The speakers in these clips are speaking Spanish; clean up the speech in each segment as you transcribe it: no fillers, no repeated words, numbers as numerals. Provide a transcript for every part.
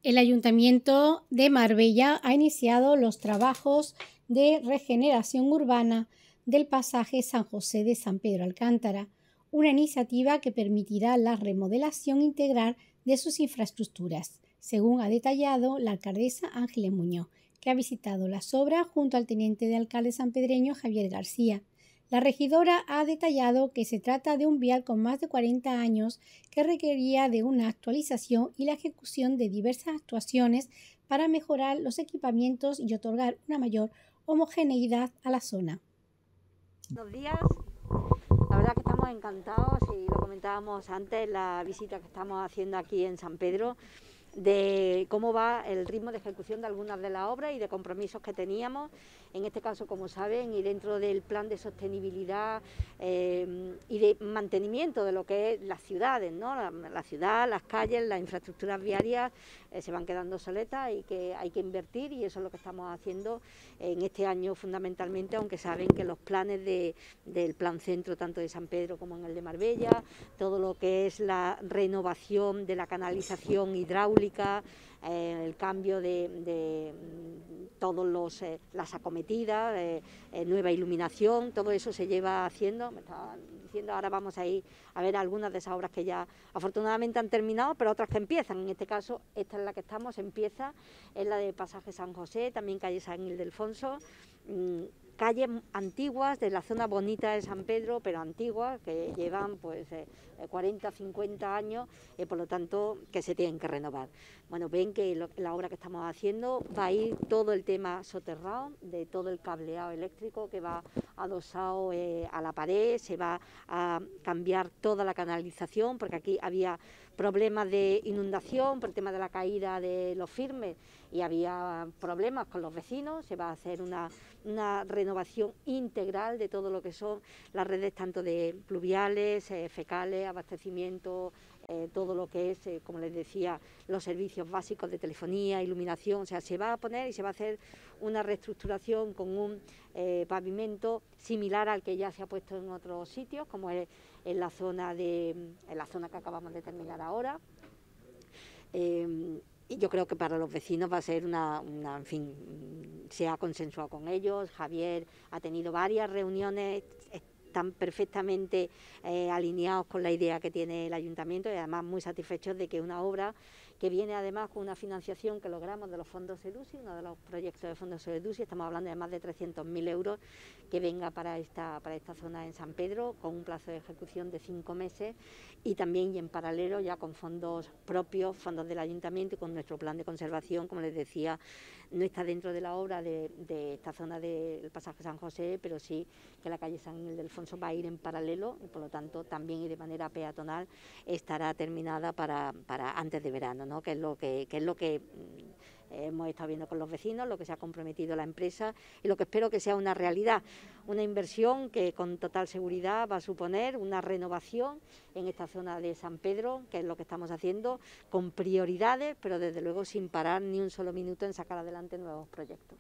El Ayuntamiento de Marbella ha iniciado los trabajos de regeneración urbana del pasaje San José de San Pedro Alcántara, una iniciativa que permitirá la remodelación integral de sus infraestructuras, según ha detallado la alcaldesa Ángeles Muñoz, que ha visitado las obras junto al teniente de alcalde sanpedreño Javier García. La regidora ha detallado que se trata de un vial con más de 40 años que requería de una actualización y la ejecución de diversas actuaciones para mejorar los equipamientos y otorgar una mayor homogeneidad a la zona. Buenos días, la verdad que estamos encantados y lo comentábamos antes, la visita que estamos haciendo aquí en San Pedro, de cómo va el ritmo de ejecución de algunas de las obras y de compromisos que teníamos, en este caso, como saben, y dentro del plan de sostenibilidad y de mantenimiento de lo que es las ciudades, ¿no? La ciudad, las calles, las infraestructuras viarias se van quedando obsoletas y que hay que invertir, y eso es lo que estamos haciendo en este año fundamentalmente, aunque saben que los planes del plan centro, tanto de San Pedro como en el de Marbella, todo lo que es la renovación de la canalización hidráulica, el cambio de todas las acometidas, nueva iluminación, todo eso se lleva haciendo. Me estaban diciendo, ahora vamos a ir a ver algunas de esas obras que ya afortunadamente han terminado, pero otras que empiezan. En este caso, esta es la que estamos, empieza, es la de Pasaje San José, también calle San Ildefonso, calles antiguas de la zona bonita de San Pedro, pero antiguas, que llevan pues 40, 50 años, por lo tanto que se tienen que renovar. Bueno, ven que la obra que estamos haciendo va a ir todo el tema soterrado, de todo el cableado eléctrico que va adosado a la pared, se va a cambiar toda la canalización, porque aquí había problemas de inundación por el tema de la caída de los firmes y había problemas con los vecinos. Se va a hacer una renovación integral de todo lo que son las redes, tanto de pluviales, fecales, abastecimiento, todo lo que es, como les decía, los servicios básicos de telefonía, iluminación. O sea, se va a poner y se va a hacer una reestructuración con un pavimento similar al que ya se ha puesto en otros sitios, como es en la zona que acabamos de terminar ahora. Y yo creo que para los vecinos va a ser en fin, se ha consensuado con ellos. Javier ha tenido varias reuniones, están perfectamente alineados con la idea que tiene el ayuntamiento, y además muy satisfechos de que una obra que viene además con una financiación que logramos de los fondos EDUSI, uno de los proyectos de fondos EDUSI, estamos hablando de más de 300.000 euros, que venga para esta zona en San Pedro, con un plazo de ejecución de 5 meses, y también y en paralelo ya con fondos propios, fondos del ayuntamiento, y con nuestro plan de conservación. Como les decía, no está dentro de la obra de esta zona del pasaje San José, pero sí que la calle San Ildefonso va a ir en paralelo, y por lo tanto también y de manera peatonal estará terminada para antes de verano, ¿no? que es lo que hemos estado viendo con los vecinos, lo que se ha comprometido la empresa y lo que espero que sea una realidad, una inversión que con total seguridad va a suponer una renovación en esta zona de San Pedro, que es lo que estamos haciendo, con prioridades, pero desde luego sin parar ni un solo minuto en sacar adelante nuevos proyectos.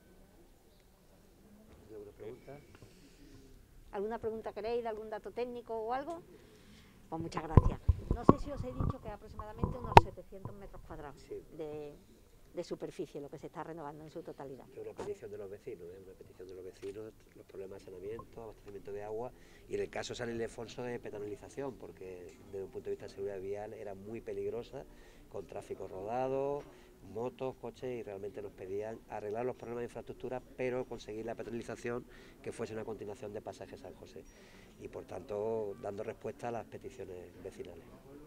¿Alguna pregunta queréis de algún dato técnico o algo? Pues muchas gracias. No sé si os he dicho que aproximadamente unos 700 metros cuadrados sí, de superficie lo que se está renovando en su totalidad. Es una petición de los vecinos, los problemas de saneamiento, abastecimiento de agua, y en el caso de San Ildefonso de peatonalización, porque desde un punto de vista de seguridad vial era muy peligrosa, con tráfico rodado, motos, coches, y realmente nos pedían arreglar los problemas de infraestructura, pero conseguir la peatonalización que fuese una continuación de Pasaje San José, y por tanto dando respuesta a las peticiones vecinales.